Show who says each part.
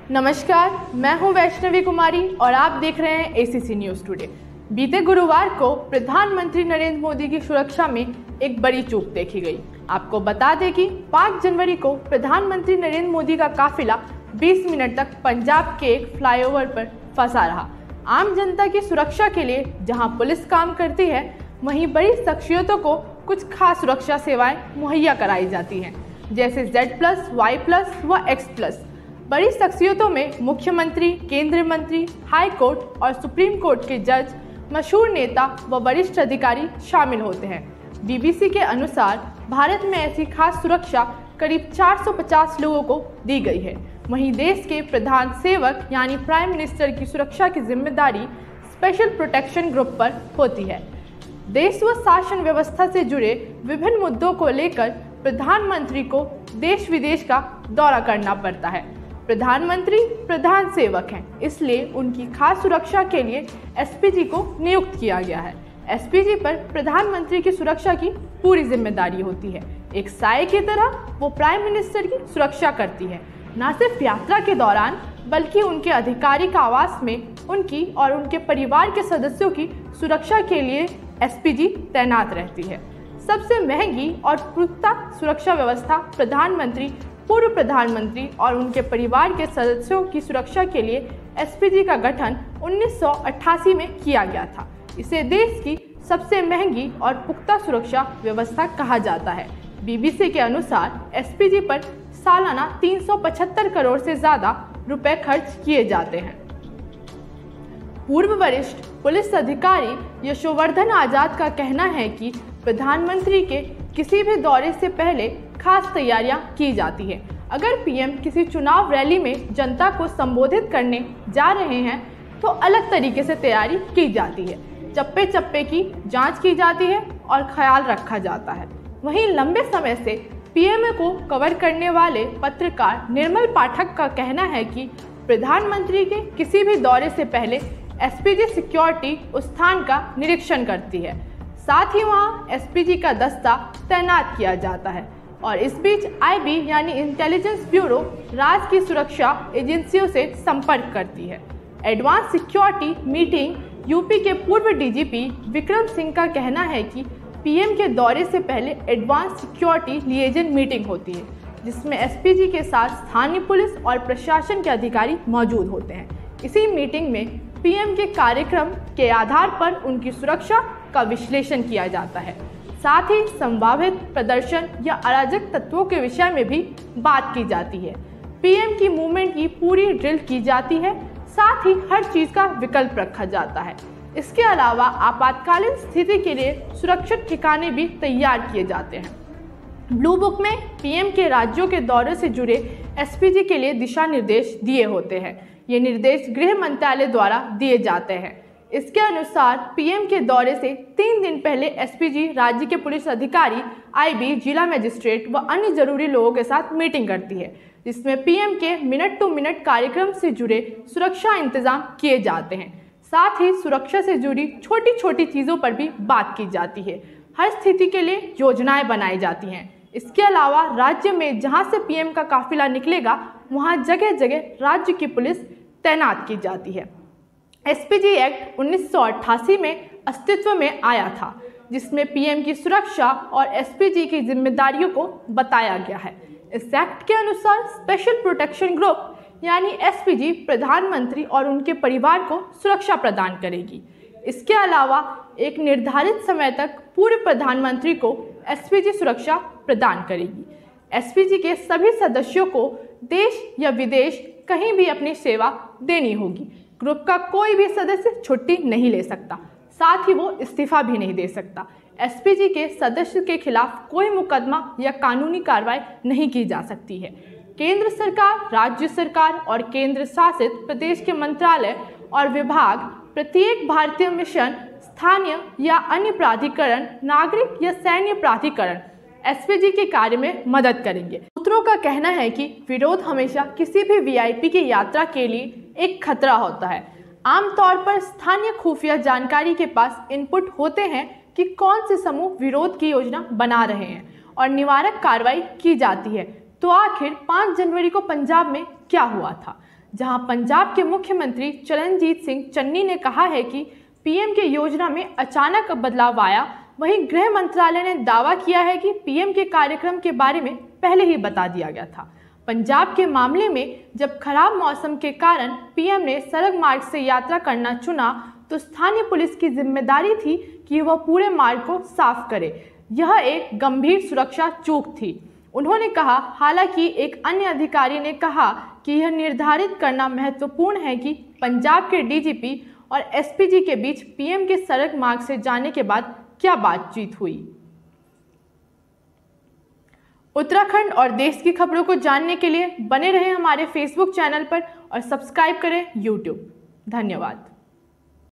Speaker 1: नमस्कार, मैं हूं वैष्णवी कुमारी और आप देख रहे हैं एसीसी न्यूज़ टुडे। बीते गुरुवार को प्रधानमंत्री नरेंद्र मोदी की सुरक्षा में एक बड़ी चूक देखी गई। आपको बता दें कि 5 जनवरी को प्रधानमंत्री नरेंद्र मोदी का काफिला 20 मिनट तक पंजाब के एक फ्लाईओवर पर फंसा रहा। आम जनता की सुरक्षा के लिए जहां पुलिस काम करती है, वहीं बड़ी शख्सियतों को कुछ खास सुरक्षा सेवाएं मुहैया कराई जाती हैं, जैसे Z+, Y+ व X+। बड़ी शख्सियतों में मुख्यमंत्री, केंद्रीय मंत्री, हाई कोर्ट और सुप्रीम कोर्ट के जज, मशहूर नेता व वरिष्ठ अधिकारी शामिल होते हैं। BBC के अनुसार भारत में ऐसी खास सुरक्षा करीब 450 लोगों को दी गई है। वहीं देश के प्रधान सेवक यानी प्राइम मिनिस्टर की सुरक्षा की जिम्मेदारी स्पेशल प्रोटेक्शन ग्रुप पर होती है। देश व शासन व्यवस्था से जुड़े विभिन्न मुद्दों को लेकर प्रधानमंत्री को देश विदेश का दौरा करना पड़ता है। प्रधानमंत्री प्रधान सेवक हैं, इसलिए उनकी खास सुरक्षा के लिए एसपीजी को नियुक्त किया गया है। एसपीजी पर प्रधानमंत्री की सुरक्षा की पूरी जिम्मेदारी होती है। एक साये की तरह वो प्राइम मिनिस्टर की सुरक्षा करती है। न सिर्फ यात्रा के दौरान बल्कि उनके आधिकारिक आवास में उनकी और उनके परिवार के सदस्यों की सुरक्षा के लिए एसपीजी तैनात रहती है। सबसे महंगी और पुख्ता सुरक्षा व्यवस्था प्रधानमंत्री, पूर्व प्रधानमंत्री और उनके परिवार के सदस्यों की सुरक्षा के लिए एसपीजी का गठन 1988 में किया गया था। इसे देश की सबसे महंगी और पुख्ता सुरक्षा व्यवस्था कहा जाता है। BBC के अनुसार एसपीजी पर सालाना 375 करोड़ से ज़्यादा रुपए खर्च किए जाते हैं। पूर्व वरिष्ठ पुलिस अधिकारी यशोवर्धन आजाद का कहना है कि प्रधानमंत्री के किसी भी दौरे से पहले खास तैयारियां की जाती है। अगर पीएम किसी चुनाव रैली में जनता को संबोधित करने जा रहे हैं तो अलग तरीके से तैयारी की जाती है। चप्पे चप्पे की जांच की जाती है और ख्याल रखा जाता है। वहीं लंबे समय से पीएम को कवर करने वाले पत्रकार निर्मल पाठक का कहना है कि प्रधानमंत्री के किसी भी दौरे से पहले एसपीजी सिक्योरिटी उस स्थान का निरीक्षण करती है। साथ ही वहां एसपीजी का दस्ता तैनात किया जाता है। और इस बीच IB यानी इंटेलिजेंस ब्यूरो राज्य की सुरक्षा एजेंसियों से संपर्क करती है। एडवांस सिक्योरिटी मीटिंग यूपी के पूर्व डीजीपी विक्रम सिंह का कहना है कि पीएम के दौरे से पहले एडवांस सिक्योरिटी लिएजन मीटिंग होती है, जिसमें एसपीजी के साथ स्थानीय पुलिस और प्रशासन के अधिकारी मौजूद होते हैं। इसी मीटिंग में पीएम के कार्यक्रम के आधार पर उनकी सुरक्षा का विश्लेषण किया जाता है। साथ ही संभावित प्रदर्शन या अराजक तत्वों के विषय में भी बात की जाती है। पीएम की मूवमेंट की पूरी ड्रिल की जाती है। साथ ही हर चीज का विकल्प रखा जाता है। इसके अलावा आपातकालीन स्थिति के लिए सुरक्षित ठिकाने भी तैयार किए जाते हैं। ब्लू बुक में पीएम के राज्यों के दौरे से जुड़े एसपीजी के लिए दिशा निर्देश दिए होते हैं। ये निर्देश गृह मंत्रालय द्वारा दिए जाते हैं। इसके अनुसार पीएम के दौरे से 3 दिन पहले एसपीजी राज्य के पुलिस अधिकारी, IB, जिला मजिस्ट्रेट व अन्य जरूरी लोगों के साथ मीटिंग करती है, जिसमें पीएम के मिनट टू मिनट कार्यक्रम से जुड़े सुरक्षा इंतजाम किए जाते हैं। साथ ही सुरक्षा से जुड़ी छोटी छोटी चीज़ों पर भी बात की जाती है। हर स्थिति के लिए योजनाएं बनाई जाती हैं। इसके अलावा राज्य में जहां से पीएम का काफिला निकलेगा, वहां जगह जगह राज्य की पुलिस तैनात की जाती है। एसपीजी एक्ट 1988 में अस्तित्व में आया था, जिसमें पीएम की सुरक्षा और एसपीजी की जिम्मेदारियों को बताया गया है। इस एक्ट के अनुसार स्पेशल प्रोटेक्शन ग्रुप यानी एसपीजी प्रधानमंत्री और उनके परिवार को सुरक्षा प्रदान करेगी। इसके अलावा एक निर्धारित समय तक पूर्व प्रधानमंत्री को एसपीजी सुरक्षा प्रदान करेगी। एसपीजी के सभी सदस्यों को देश या विदेश कहीं भी अपनी सेवा देनी होगी। ग्रुप का कोई भी सदस्य छुट्टी नहीं ले सकता, साथ ही वो इस्तीफा भी नहीं दे सकता। एसपीजी के सदस्य के खिलाफ कोई मुकदमा या कानूनी कार्रवाई नहीं की जा सकती है। केंद्र सरकार, राज्य सरकार और केंद्र शासित प्रदेश के मंत्रालय और विभाग, प्रत्येक भारतीय मिशन, स्थानीय या अन्य प्राधिकरण, नागरिक या सैन्य प्राधिकरण एसपीजी के कार्य में मदद करेंगे। सूत्रों का कहना है कि विरोध हमेशा किसी भी वीआईपी की यात्रा के लिए एक खतरा होता है। आमतौर पर स्थानीय खुफिया जानकारी के पास इनपुट होते हैं कि कौन से समूह विरोध की योजना बना रहे हैं और निवारक कार्रवाई की जाती है। तो आखिर 5 जनवरी को पंजाब में क्या हुआ था? जहां पंजाब के मुख्यमंत्री चरणजीत सिंह चन्नी ने कहा है कि पीएम के योजना में अचानक बदलाव आया। वहीं गृह मंत्रालय ने दावा किया है कि पीएम के कार्यक्रम के बारे में पहले ही बता दिया गया था। पंजाब के मामले में जब खराब मौसम के कारण पीएम ने सड़क मार्ग से यात्रा करना चुना तो स्थानीय पुलिस की जिम्मेदारी थी कि वह पूरे मार्ग को साफ करे। यह एक गंभीर सुरक्षा चूक थी, उन्होंने कहा। हालांकि एक अन्य अधिकारी ने कहा कि यह निर्धारित करना महत्वपूर्ण है कि पंजाब के डीजीपी और एसपीजी के बीच पीएम के सड़क मार्ग से जाने के बाद क्या बातचीत हुई। उत्तराखंड और देश की खबरों को जानने के लिए बने रहें हमारे फेसबुक चैनल पर और सब्सक्राइब करें यूट्यूब। धन्यवाद।